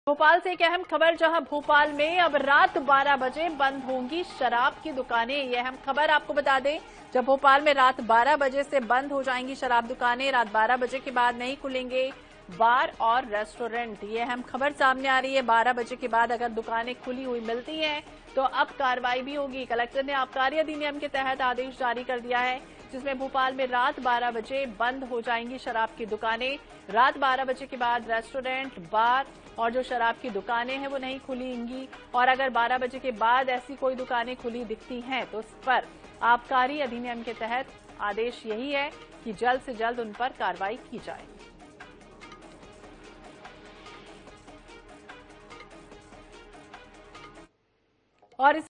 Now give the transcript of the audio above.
भोपाल से एक अहम खबर, जहां भोपाल में अब रात 12 बजे बंद होंगी शराब की दुकानें। ये अहम खबर आपको बता दें, जब भोपाल में रात 12 बजे से बंद हो जाएंगी शराब दुकानें। रात 12 बजे के बाद नहीं खुलेंगे बार और रेस्टोरेंट। ये अहम खबर सामने आ रही है। 12 बजे के बाद अगर दुकानें खुली हुई मिलती हैं तो अब कार्रवाई भी होगी। कलेक्टर ने आबकारी अधिनियम के तहत आदेश जारी कर दिया है, जिसमें भोपाल में रात 12 बजे बंद हो जाएंगी शराब की दुकानें। रात 12 बजे के बाद रेस्टोरेंट, बार और जो शराब की दुकानें हैं वो नहीं खुलेंगी। और अगर 12 बजे के बाद ऐसी कोई दुकानें खुली दिखती हैं तो उस पर आबकारी अधिनियम के तहत आदेश यही है कि जल्द से जल्द उन पर कार्रवाई की जाए। और इस